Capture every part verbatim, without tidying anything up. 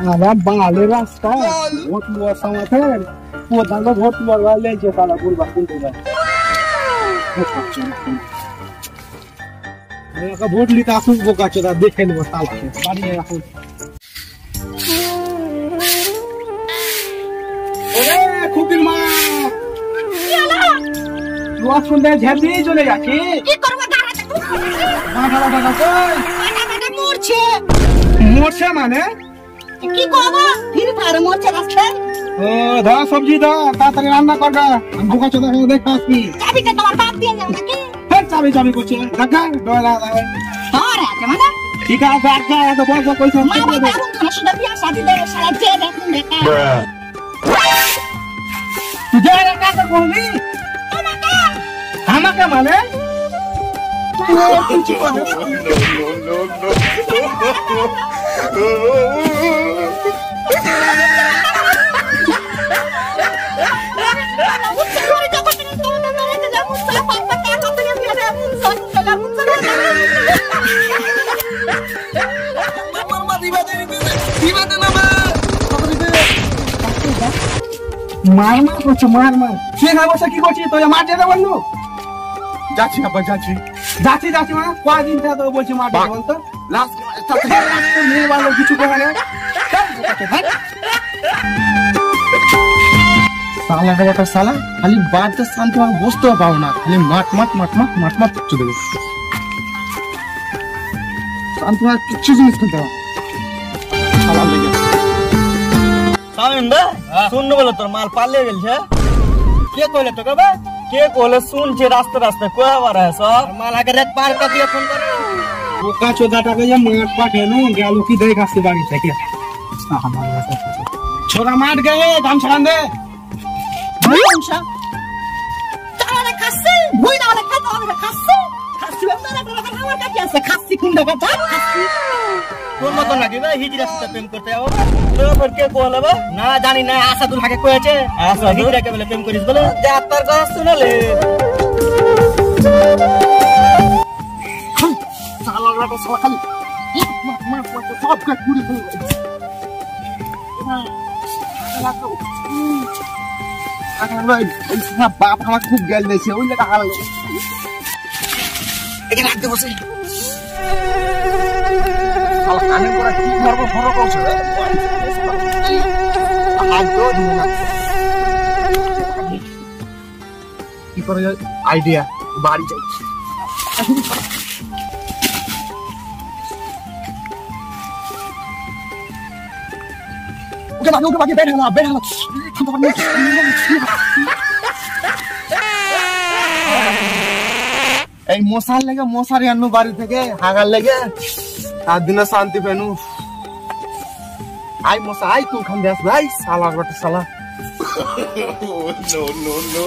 साला बाले रास्ता बहुत बुरा समय थे वो दादा बहुत बुरा ले जे साला बोल बाकुल दे मैं का वोट ली तासु वो का चोदा देखे लो साला बाड़ी में राखो ओरे खुकिल मां तू आज सुन दे झेली चले जाके की करबो दादा माथा दादा कई दादा मोरछे मोरछे माने की कहबो फिर फार मोरछे रास्ते ओ दा सब्जी दा तातरी रान्ना कर दा हम बुका चोदा को देख पासी चाबी के तोर बाप दिए जाना की फिर चाबी चाबी को छे लगा डोला हां रे के माने ठीक है बैठ जा तो बोल कोई सब मां बाबू खाना सुधा बियाह शादी दे साला दे देखूं देखा तुझे रे का तो बोली हम का माने No, no, মার মার করছে মার মার সে না বসে কি করছিস তো মার যেতে বললু যাচ্ছি না যাচ্ছি যাচ্ছি যাচ্ছি মানে কয়দিন থেকে তো বলছি মার যেতে বলতো লাস্ট মেয়ে ভালো কিছু করে না साला का बेटा साला खाली बात से शांति में बसते पाओ ना खाली माट माट माट माट माट माट चुदे शांति में कुछ नहीं सुनता साला ले गया सामिन बे सुन न बोले तोर माल पाले गेल छे के कहले तो बे के कहले सुन छे रास्ते रास्ते कोई बार है सर माल आगे रेत पार कर दिया फोन कर ओका चोदाटा के जे माट पाट है नो गालो की देख आसे बाड़ी से के छोरा मार गए काम छान दे Musa. Cara kasih, boy na wala kata wala kasih. Kasih ba na na ka wala ka sa kasih kunda ka ta kasih. তোর মত লাগে বে হিজরা সাথে প্রেম করতে আও তো পর কে কইলা বে না জানি না আশা দূর ভাগে কইছে আশা হিজরা কে বলে প্রেম করিস বলে যা তোর কথা শুনলে साला का साला खाली मार मार मार सब का पूरी पूरी साला को আরে ভাই ইসনা বাপ আমার খুব গেল দেছে ওই লাগা হাল এখানে রাখতে বসে শালা কানে পড়া কি করব ফলো করছ আজ তো দিন না কি করে আইডিয়া বাড়ি যাই ওকে বাকি ওকে বাকি বের হলো বের হলো এই মশার লেগে মশারি আনু বাড়ি থেকে হাগার লেগে আর দিনে শান্তি পেনু আই মশা আই তুই খান দেস ভাই শালা বটে শালা no, no, no.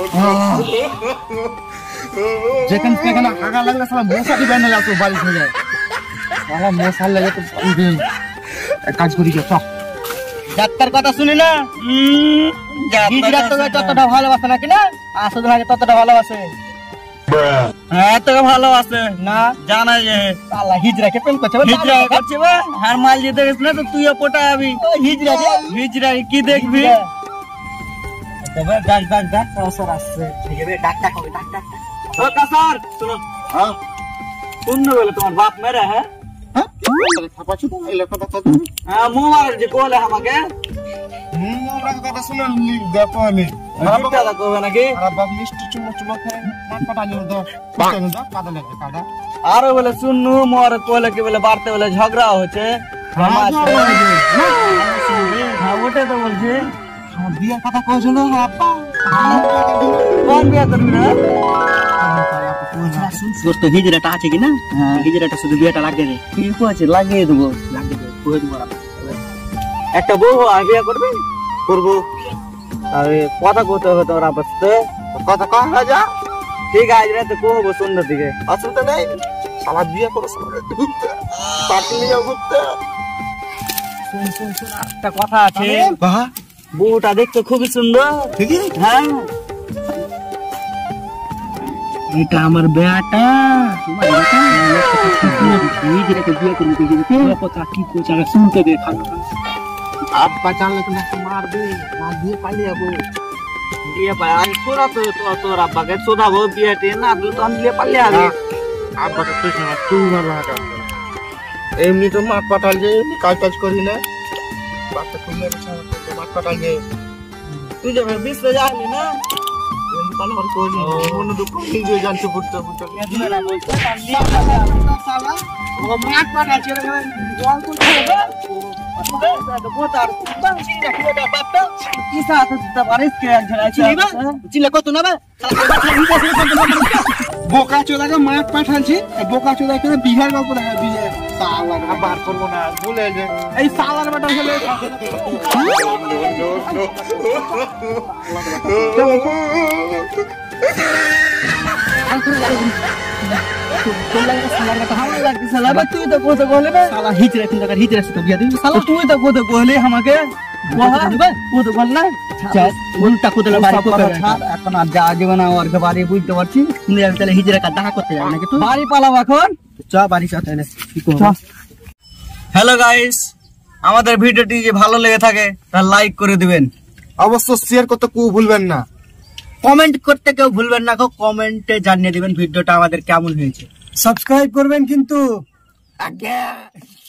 যেখান থেকে না হাগা লাগলে শালা মশারি বেনে লাগতো বাড়ি থেকে শালা মশার লেগে তো এক কাজ করি চল ডাক্তার কথা শুনি না হিজরা তো ততটা ভালোবাসে নাকি না আসল ভাগে ততটা ভালোবাসে হ্যাঁ তোকে ভালোবাসে না জানা যে শালা হিজরাকে প্রেম করছে হিজরা করছে বা হার মাল যে দেখিস না তো তুইও পোটা আবি হিজরা হিজরা কি দেখবি তবে ডাক ডাক ডাক অবসর আসছে ঠিক আছে ডাক ডাক হবে ডাক ডাক ও কাসার শুনো হ্যাঁ কোন বলে তোমার বাপ মেরে হ্যাঁ হ্যাঁ ছাপাছু তো এই লেখাটা তো হ্যাঁ মোমার যে কোলে আমাকে হুম আমরা কথা শুনে দেখো আমি বাপটা দা কবে নাকি আর বাপ মিষ্টি চুমো চুমো খায় মাঠ পাটালি দাও পাটালি দাও কাদা লাগে কাদা আর বলে শুননু মোর কোলে কি বলে বাড়তে বলে ঝগড়া হচ্ছে হ্যাঁ ওটা তো বলছি আমার বিয়ের কথা কইছিল আপা কোন বিয়ে করবি না তোর তো হিজরাটা আছে কি না হিজরাটা শুধু বিয়েটা লাগিয়ে দে কি আছে লাগিয়ে দেবো লাগিয়ে দেবো কই দেবো একটা বউ আর বিয়ে করবি করবো আরে কথা কইতে হবে তোর আপসতে কথা কহ রাজা ঠিক আছে রে তো কহবো সুন্দর দিকে অসুবিধা নেই শালা বিয়ে করো পার্টি নিয়ে ঘুরতে শুন শুন শুন একটা কথা আছে বাহ বউটা দেখতে খুবই সুন্দর ঠিক আছে হ্যাঁ এটা আমার বেটা তোমার বেটা হিজরাকে বিয়ে করবি কি কথা কি কোচ আগে শুনতে দে খালি আব্বা জানলে তো নাকি মারবে, মার দিয়ে পালিয়ে যাবো। দিয়ে ভাই আর তোরা তো তো- তোর আব্বাকে চোদাবো দিয়ে টিয়ে না দিলে তো আমি দিয়ে পালিয়ে আগে আব্বাকে তুই না তুই ভালো হাঁটা এমনি তো মাঠ পাঠাল যে কাজ টাজ করি না বাচ্চা খুললে মাঠ পাঠাল যে তুই যাবে বিশ্বে যাবি না এমনি পালো আর করি মনে দুঃখ নিজে জানতে পড়তে পড়তে মাঠ পাঠাচ্ছে জল তো বোকা চোদাকে মাঠ পাঠাচ্ছি বোকা চোদা করে বিহার গল্প দেখা বিহার সালার বার করবো না ভুলে যে এই সালার বাটা হলে তুই তো কোথাও বলে না সালা হিজরা কিন্তু হিজরা তো বিয়া দিবি সালা তুই তো কোথাও বলে আমাকে কোদ বল না উল্টা কোদলা বাড়ি করতে এখন আর যা যাবে না ওর বাড়ি বুঝতে পারছি তুমি আমি তাহলে হিজরা কা দেখা করতে যাবে নাকি তুই বাড়ি পালাম এখন চ বাড়ি চ তাহলে কি করব হ্যালো গাইস আমাদের ভিডিওটি যে ভালো লেগে থাকে তাহলে লাইক করে দিবেন অবশ্য শেয়ার করতে কেউ ভুলবেন না কমেন্ট করতে কেউ ভুলবেন না কমেন্টে জানিয়ে দিবেন ভিডিওটা আমাদের কেমন হয়েছে সাবস্ক্রাইব করবেন কিন্তু আগে